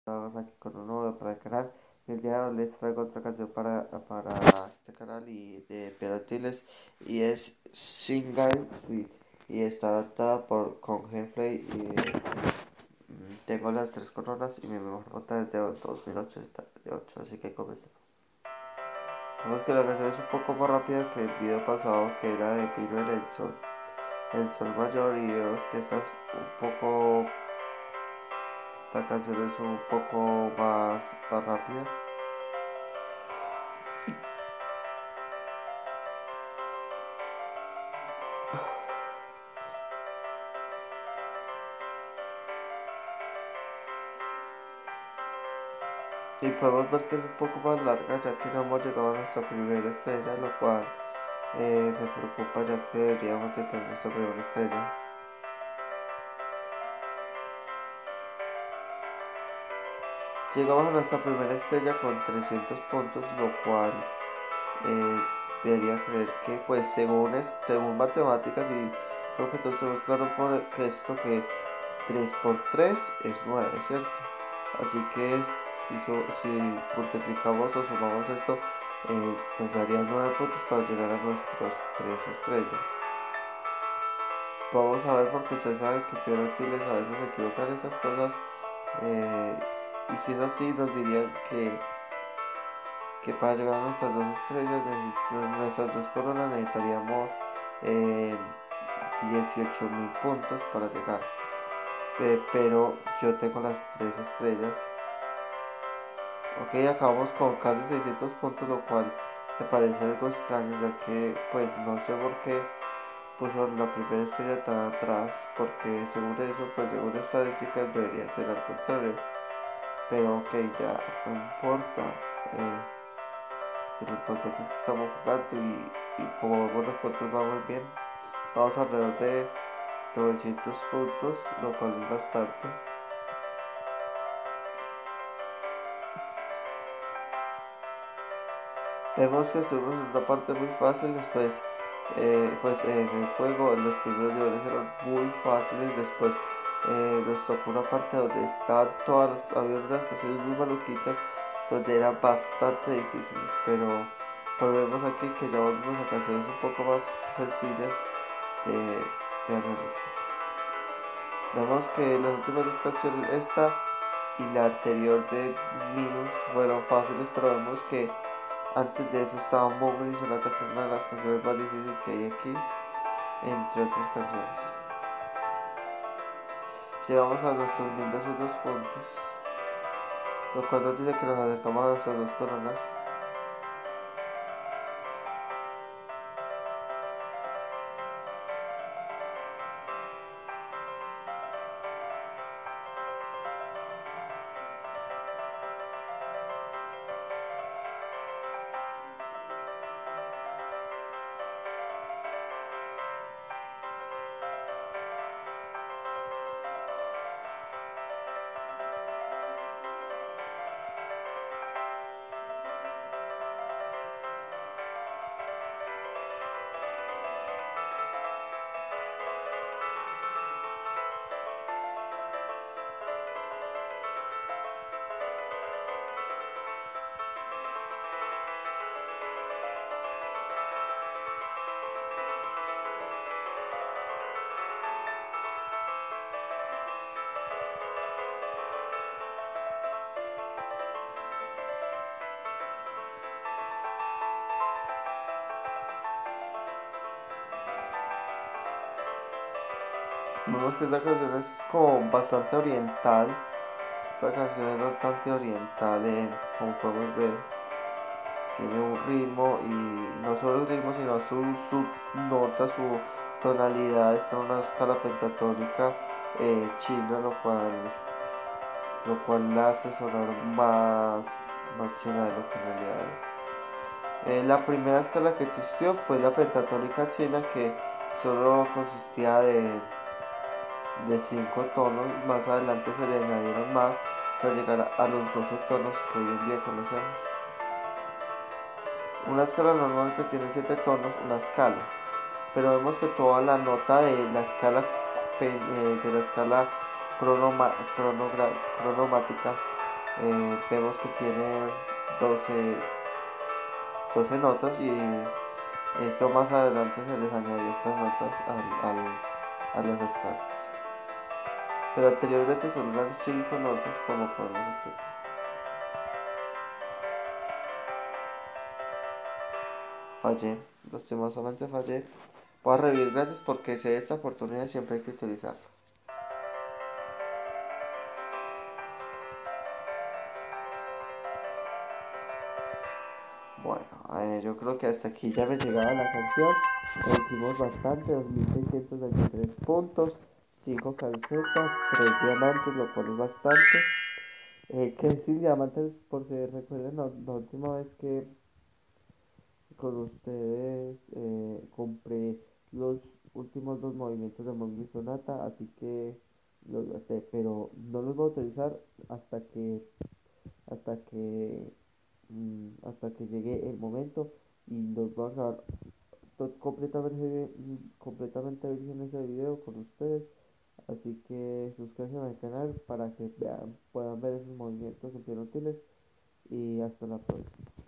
Estamos aquí con un nuevo para el canal. El día de hoy les traigo otra canción para este canal y de Pianotiles y es Single y está adaptada con Gameplay y tengo las tres coronas y mi mejor nota es de 2008, está de 8, así que comencemos. Vemos que la canción es un poco más rápida que el video pasado que era de Pino en el sol mayor y vemos que esta canción es un poco más rápida. Y podemos ver que es un poco más larga ya que no hemos llegado a nuestra primera estrella, lo cual me preocupa ya que deberíamos de tener nuestra primera estrella. Llegamos a nuestra primera estrella con 300 puntos, lo cual eh, debería creer que pues según matemáticas y creo que todos tenemos claro que esto que 3 por 3 es 9, ¿cierto? Así que si multiplicamos o sumamos esto, nos daría 9 puntos para llegar a nuestros 3 estrellas. Vamos a ver porque usted sabe que Pianotiles a veces se equivocan en esas cosas. eh, y si es así, nos dirían que para llegar a nuestras dos estrellas, nuestras dos coronas, necesitaríamos eh, 18.000 puntos para llegar. Pero yo tengo las tres estrellas. Ok, acabamos con casi 600 puntos, lo cual me parece algo extraño, ya que pues no sé por qué puso la primera estrella tan atrás, porque según eso, pues según estadísticas debería ser al contrario. Pero ok, ya no importa. Lo importante es que estamos jugando y como vemos los puntos vamos bien. Vamos alrededor de 900 puntos, lo cual es bastante. Vemos que estuvimos en una parte muy fácil, después pues en el juego los primeros niveles eran muy fáciles, después nos tocó una parte donde estaban había unas canciones muy maluquitas, donde eran bastante difíciles, pero vemos aquí que ya volvemos a canciones un poco más sencillas de realizar. Vemos que las últimas dos canciones, esta y la anterior de Minus, fueron fáciles, pero vemos que antes de eso estaba Mowgli Sonata, que es una de las canciones más difíciles que hay aquí, entre otras canciones. Llegamos a nuestros 1200 puntos, lo cual nos dice que nos acercamos a nuestras dos coronas. Vemos que esta canción es como bastante oriental. Esta canción es bastante oriental, como podemos ver. Tiene un ritmo y no solo el ritmo, sino su nota, su tonalidad. Está en una escala pentatónica china, lo cual la hace sonar más llena de lo que en realidad es. La primera escala que existió fue la pentatónica china, que solo consistía de 5 tonos. Más adelante se le añadieron más hasta llegar a los 12 tonos que hoy en día conocemos. Una escala normalmente tiene 7 tonos, una escala, pero vemos que toda la nota de la escala cronomática Vemos que tiene 12 12 notas y esto más adelante se les añadió estas notas a las escalas. Pero anteriormente solo eran 5 notas como podemos observar. Fallé, lastimosamente fallé. Voy a revivir gratis porque si hay esta oportunidad siempre hay que utilizarla. Bueno, yo creo que hasta aquí ya me llegaba la canción. Hicimos bastante, 2623 puntos, 5 calcetas, 3 diamantes, lo cual es bastante. Que sin diamantes, por si recuerden la última vez que con ustedes compré los últimos dos movimientos de Móvil Sonata, así que los gasté, pero no los voy a utilizar hasta que hasta que hasta que llegue el momento y los voy a grabar completamente virgen ese video con ustedes, así que suscríbanse al canal para que puedan ver esos movimientos bien útiles y hasta la próxima.